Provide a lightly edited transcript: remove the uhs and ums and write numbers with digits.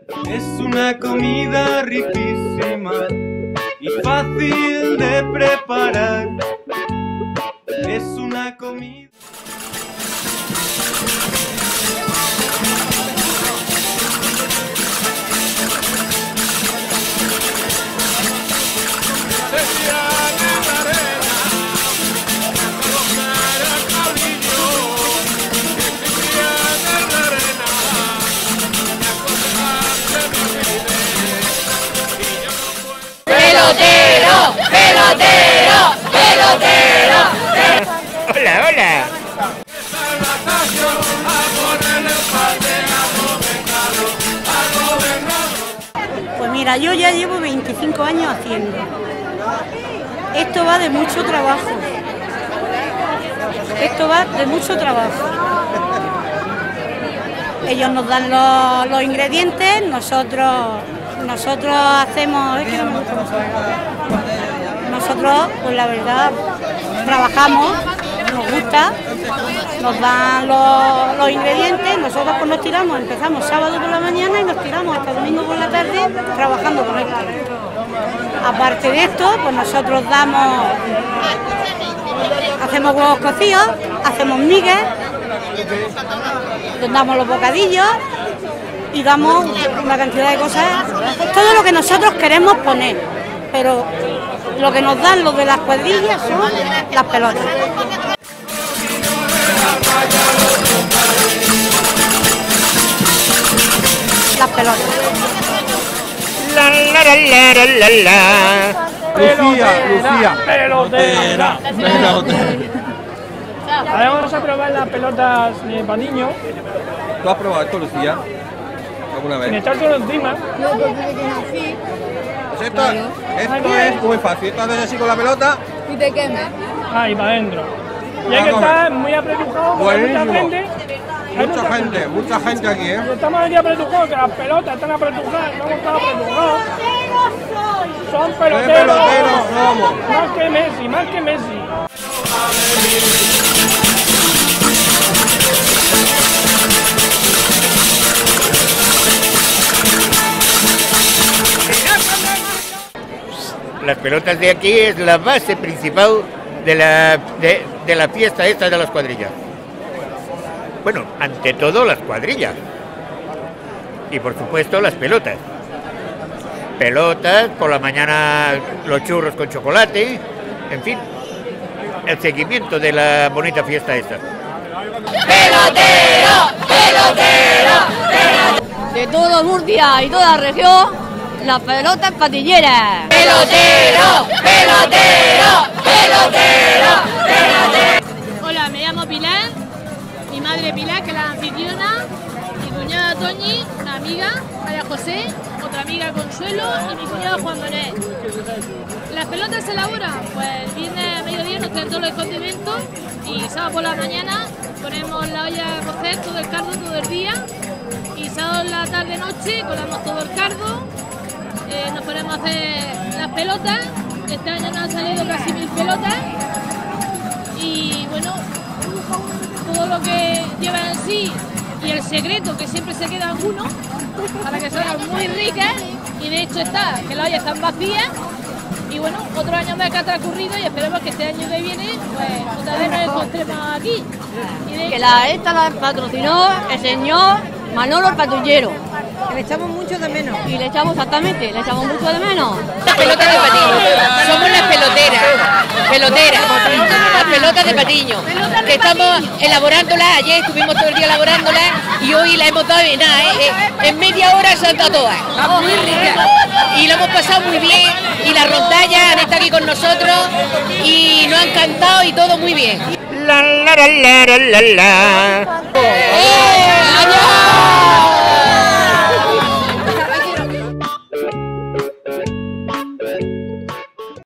Es una comida riquísima y fácil de preparar. Es una comida... ¡Pelotero! ¡Pelotero! ¡Pelotero! ¡Hola, hola! Pues mira, yo ya llevo 25 años haciendo. Esto va de mucho trabajo. Esto va de mucho trabajo. Ellos nos dan los ingredientes, nosotros hacemos... Es que no me gusta mucho. Nosotros, pues la verdad, trabajamos, nos gusta, nos dan los ingredientes, nosotros pues nos tiramos, empezamos sábado por la mañana y nos tiramos hasta domingo por la tarde trabajando con esto. Aparte de esto, pues nosotros hacemos huevos cocidos, hacemos migues, damos los bocadillos y damos una cantidad de cosas, todo lo que nosotros queremos poner, pero lo que nos dan los de las cuadrillas son las pelotas. Las pelotas. La la la la la la. Lucía. Pelotera. Ahora vamos a probar las pelotas para niños. ¿Tú has probado esto, Lucía? ¿Alguna Sin vez? echárselo encima. Pues esto es muy fácil. Tú haces así con la pelota. Y te quemes. Ahí para adentro. Y hay que estar muy apretujado porque hay Mucha gente aquí, ¿eh? Estamos aquí apretujados, que las pelotas están apretujadas, no hemos estado apretujados. Son peloteros. peloteros somos? Más que Messi, más que Messi. Las pelotas de aquí es la base principal de la fiesta esta de las cuadrillas. Bueno, ante todo las cuadrillas. Y por supuesto las pelotas. Pelotas, por la mañana los churros con chocolate, en fin, el seguimiento de la bonita fiesta esta. ¡Pelotero! ¡Pelotero! De toda Murcia y toda la región, las pelotas patilleras. ¡Pelotero! ¡Pelotero! ¡Pelotero! Hola, me llamo Pilar, mi madre Pilar, que es la anfitriona, mi cuñada Toñi, una amiga, María José, otra amiga Consuelo y mi cuñado Juan Manuel. ¿Las pelotas se elaboran? Pues viernes a mediodía nos traen todos los condimentos y sábado por la mañana ponemos la olla a cocer todo el cardo todo el día y sábado en la tarde-noche colamos todo el cardo, nos ponemos a hacer las pelotas. Este año nos han salido casi 1000 pelotas y bueno, todo lo que lleva en sí y el secreto que siempre se queda uno para que salgan muy ricas, y de hecho está que las ollas están vacías y bueno, otro año más que ha transcurrido y esperemos que este año que viene pues otra vez nos encontremos aquí. Que esta la patrocinó el señor Manolo el Patrullero. Le echamos mucho de menos. Y le echamos exactamente, le echamos mucho de menos. Las pelotas de Patiño. Somos las peloteras. Las pelotas de Patiño. Que estamos elaborándolas. Ayer estuvimos todo el día elaborándolas y hoy las hemos dado en media hora se han dado todas. Muy ricas. Y lo hemos pasado muy bien. Y las rondallas han estado aquí con nosotros y nos han cantado y todo muy bien. La la la la la la.